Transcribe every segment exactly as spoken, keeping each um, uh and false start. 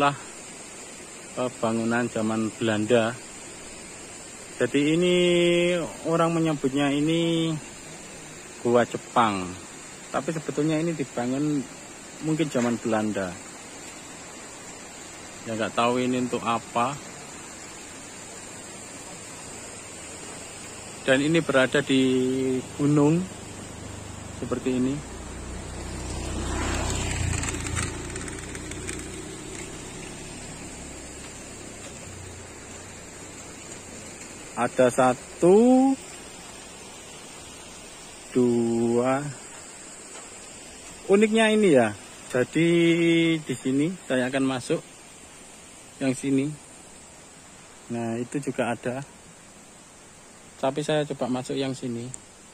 inilah uh, bangunan zaman Belanda. Jadi ini orang menyebutnya ini Gua Jepang, tapi sebetulnya ini dibangun mungkin zaman Belanda. Ya nggak tahu ini untuk apa. Dan ini berada di gunung seperti ini. Ada satu, dua. Uniknya ini ya. Jadi di sini saya akan masuk yang sini. Nah, itu juga ada. Tapi saya coba masuk yang sini.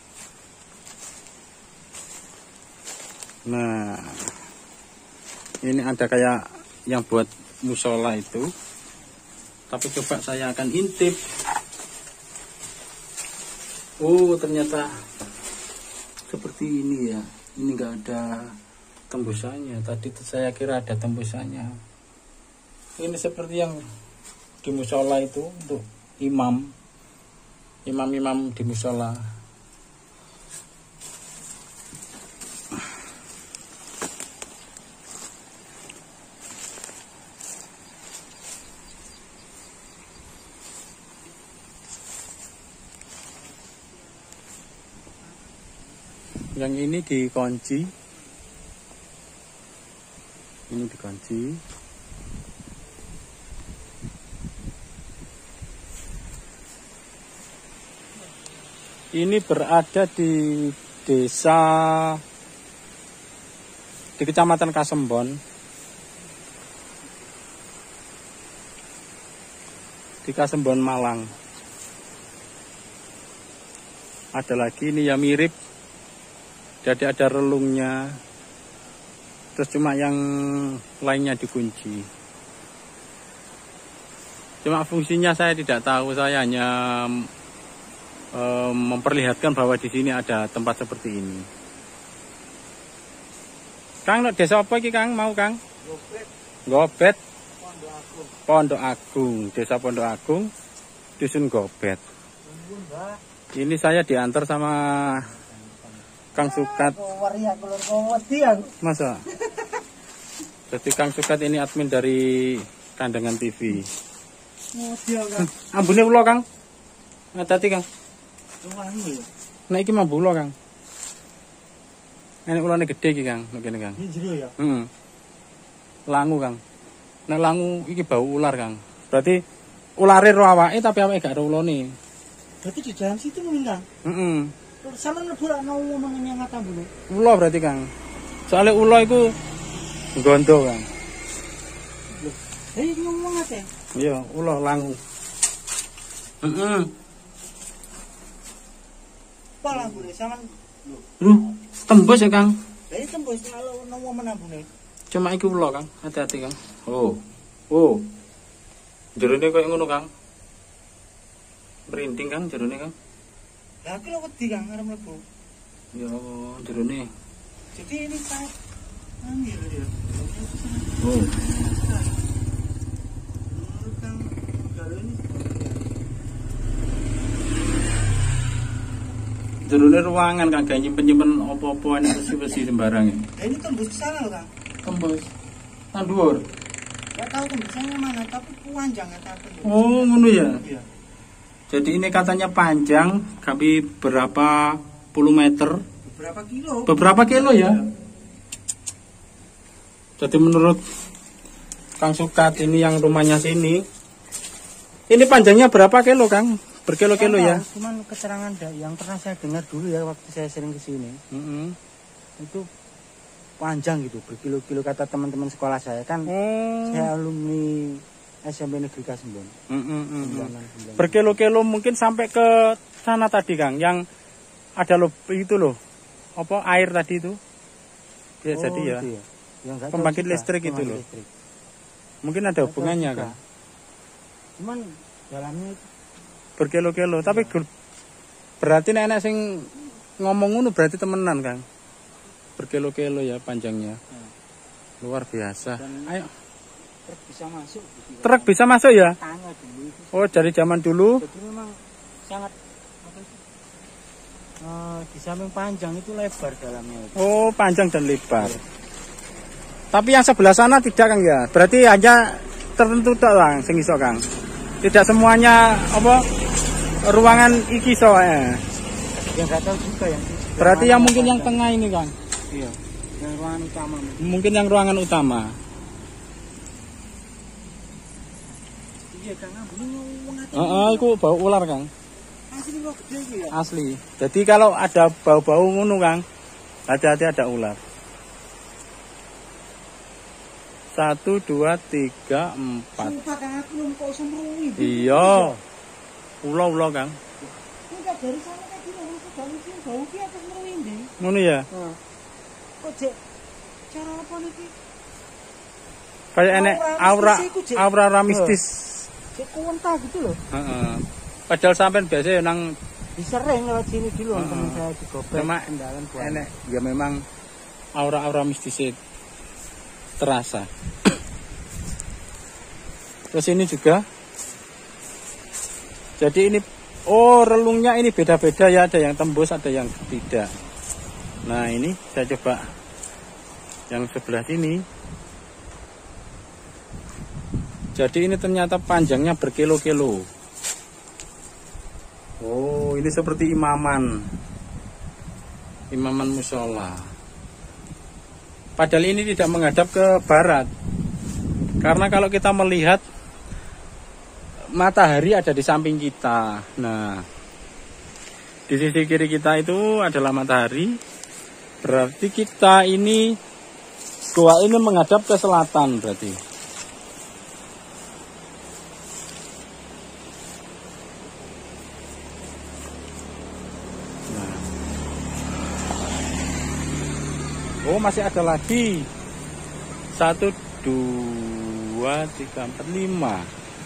Nah, ini ada kayak yang buat musola itu. Tapi coba saya akan intip. Oh, ternyata seperti ini ya. Ini enggak ada tembusannya. Tadi saya kira ada tembusannya. Ini seperti yang di musola itu untuk imam. Imam-imam di musola. Yang ini dikunci. Ini dikunci. Ini berada di desa, di Kecamatan Kasembon, di Kasembon, Malang. Ada lagi ini ya mirip, jadi ada relungnya, terus cuma yang lainnya dikunci. Cuma fungsinya saya tidak tahu, saya hanya memperlihatkan bahwa di sini ada tempat seperti ini. Kang, desa apa iki Kang? Mau Kang? Gobet. Gobet. Pondok Agung. Pondok Agung, Desa Pondok Agung, Dusun Gobet. Ini saya diantar sama Kang Sukat. Masa? Jadi Kang Sukat ini admin dari Kandangan T V. Ambune ulo Kang. Hati-hati Kang. Nah iki mambu ulo Kang. Ini ulone gede iki Kang, ngene Kang. Ini jero ya. Heeh. Langu Kang. Nek langu iki bau ular Kang. Berarti ulare ro awake tapi awake gak ada ulone. Berarti di dalam situ mungkin Kang. Heeh. Terus sampean mlebu ra ono wong yang ngata mbune. Ulo berarti Kang. Soale ulo iku gondo Kang. Lho, eh ngomong ngate. Iya, ulo langu. Heeh. Apa langgune sampean Lho, tembus ya Kang. Lah iki tembus kalau ono wong menambune. Cuma iki ulo Kang, hati-hati Kang. Oh. Oh. Jerone koyo ngono Kang. Merinding Kang jerone Kang. Lah aku lho wedi Kang arep mlebu. Ya, jerone. Jadi ini saya ambil ya. Oh. Kang kalau ini jerone ruangan Kang, gak nyimpen-nyimpen apa-apa enak besi-besi sembarang. Lah ini tembus ke sana loh Kang. Tembus. Nang dhuwur. Gak tahu tembusnya mana tapi panjang ya tembus. Oh, ngono ya. Iya. Jadi ini katanya panjang, kami berapa puluh meter. Beberapa kilo. Beberapa kilo ya. Jadi menurut Kang Sukat ini yang rumahnya sini, ini panjangnya berapa kilo Kang? Berkilo-kilo ya? Cuman keterangan yang pernah saya dengar dulu ya waktu saya sering ke sini. Mm-hmm. Itu panjang gitu, berkilo-kilo kata teman-teman sekolah saya kan. Mm. Saya alumni S M P Negeri Kasembon. Mm-hmm. Berkilo-kilo mungkin sampai ke sana tadi Kang, yang ada loh itu loh. Apa air tadi itu? Ya, oh, jadi ya. Itu ya. Yang pembangkit listrik itu loh. Listrik. Mungkin ada hubungannya Kang. Cuman dalamnya itu berkilo-kilo, tapi berarti nenek sing ngomong ngono berarti temenan Kang. Berkilo-kilo ya panjangnya. Hmm. Luar biasa. Dan ayo. truk bisa masuk. Gitu. Truk bisa masuk ya? Tangga dulu. Oh, dari zaman dulu. Jadi memang sangat apa itu? Uh, di samping panjang itu lebar dalamnya. Itu. Oh, panjang dan lebar. Ya. Tapi yang sebelah sana tidak, Kang ya? Berarti hanya tertentu tok, Kang, sing iso, Kang. Tidak semuanya apa ruangan iki soalnya. Ya enggak tahu juga yang. Berarti yang mungkin yang tengah ini, Kang. Iya. Yang ruangan utama. Mungkin yang ruangan utama. Iya, Kang. Heeh, uh, iku bau ular, Kang. Asli kok gede iki ya? Asli. Jadi kalau ada bau-bau ngono, Kang, hati-hati ada ular. Satu, dua, tiga, empat. Sumpah, Kang, aku belum kok semruwi. Iya. Ulo-ulo, Kang. Enggak dari sana kayak gini, aku bau iki, bau iki atas semruwi ndi. Ngono ya? Heeh. Kok jek cara apa niki? Kayak enek aura aura aura mistis. Cek kuwentah gitu loh. Heeh. Padahal sampean biasa ya nang disering lewat sini dulu uh, teman saya digobek kendalan buat enek ya memang aura-aura mistis terasa. Terus ini juga. Jadi ini oh relungnya ini beda-beda ya, ada yang tembus, ada yang tidak. Nah, ini saya coba yang sebelah sini. Jadi ini ternyata panjangnya berkilo-kilo. Oh, ini seperti imaman. Imaman musola. Padahal ini tidak menghadap ke barat. Karena kalau kita melihat matahari ada di samping kita. Nah, di sisi kiri kita itu adalah matahari. Berarti kita ini goa ini menghadap ke selatan berarti. Nah. Oh, masih ada lagi. Satu, dua, tiga, empat, lima.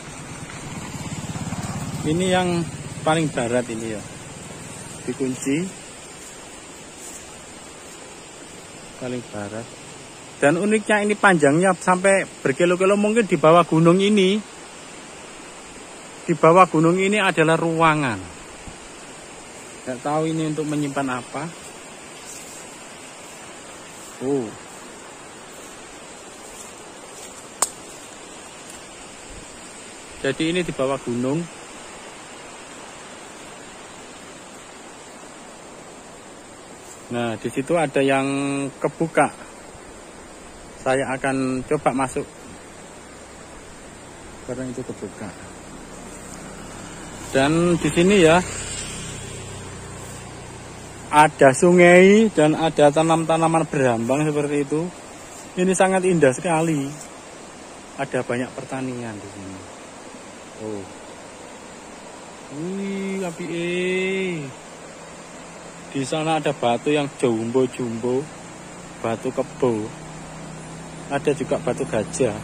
Ini yang paling barat ini ya. Dikunci. Paling barat. Dan uniknya ini panjangnya sampai berkilo-kilo, mungkin di bawah gunung ini. Di bawah gunung ini adalah ruangan. Nggak tahu ini untuk menyimpan apa. Oh. Jadi ini di bawah gunung. Nah, di situ ada yang kebuka. Saya akan coba masuk. Karena itu kebuka. Dan di sini ya ada sungai dan ada tanam-tanaman berambang seperti itu. Ini sangat indah sekali. Ada banyak pertanian di sini. Oh. Wih, api eh. Di sana ada batu yang jumbo-jumbo, batu kebo. Ada juga batu gajah.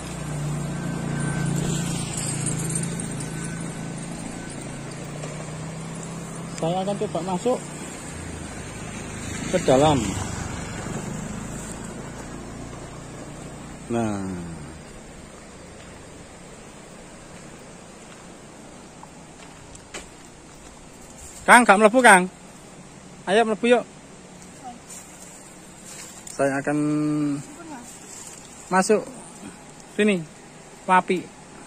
Saya akan coba masuk ke dalam. Nah. Kang, gak mlebu, Kang? Ayo mlebu yuk. Saya akan masuk sini, wapi.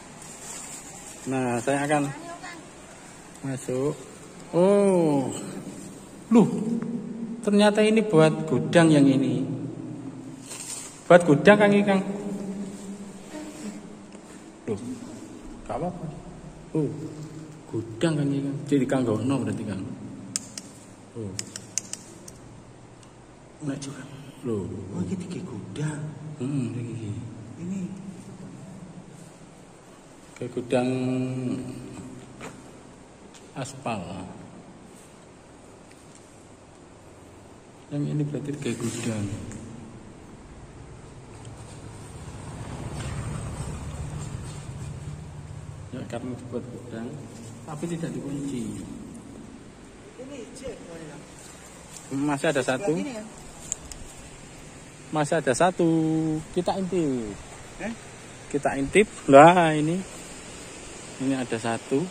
Nah, saya akan masuk. Oh, loh, ternyata ini buat gudang yang ini. Buat gudang, Kang, ini, Kang. Loh, gak apa-apa. Oh, gudang, Kang, ini, Kang. Jadi Kang gono berarti, Kang. Oh. Nah, juga. Loh, oh, ini tiga gudang. Hmm, ini. Ini kayak gudang aspal. Yang ini berarti kayak gudang. Ya, karena dibuat gudang, tapi tidak dikunci. ini cek, Masih ada satu. Masih ada satu. Kita intip. Eh? kita intip. Nah ini, ini ada satu.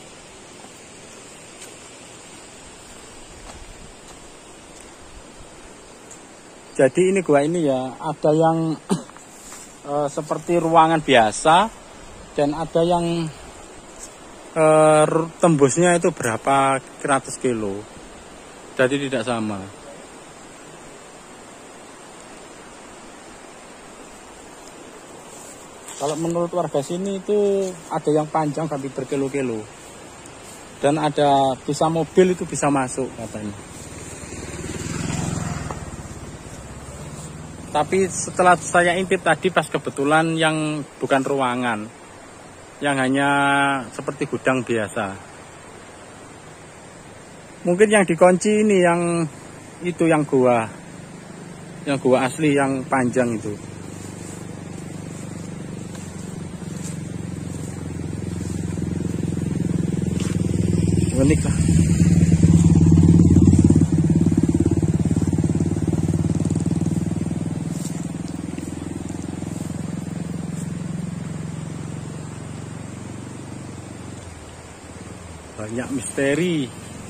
Jadi ini gua ini ya, ada yang uh, seperti ruangan biasa, dan ada yang uh, tembusnya itu berapa ratus kilo. Jadi tidak sama. Kalau menurut warga sini itu ada yang panjang sampai berkilo-kilo. Dan ada bisa mobil itu bisa masuk katanya. Tapi setelah saya intip tadi pas kebetulan yang bukan ruangan, yang hanya seperti gudang biasa. Mungkin yang dikunci ini yang itu yang gua, yang gua asli yang panjang itu. Unik lah. Banyak misteri.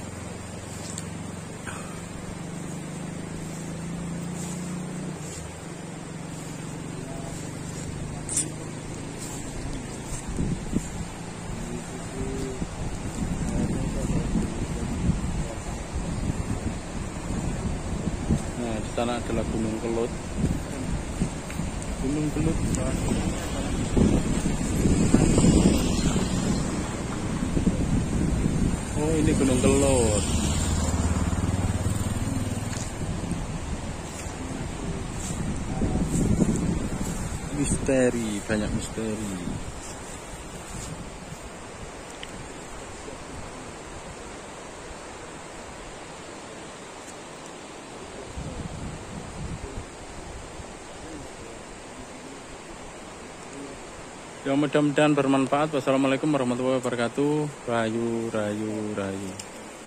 Nah, di sana adalah Gunung Kelut. Gunung Kelut. Oh, ini Gunung Kelut. Misteri, banyak misteri. Ya mudah-mudahan bermanfaat. Wassalamualaikum warahmatullahi wabarakatuh. Rayu, rayu, rayu.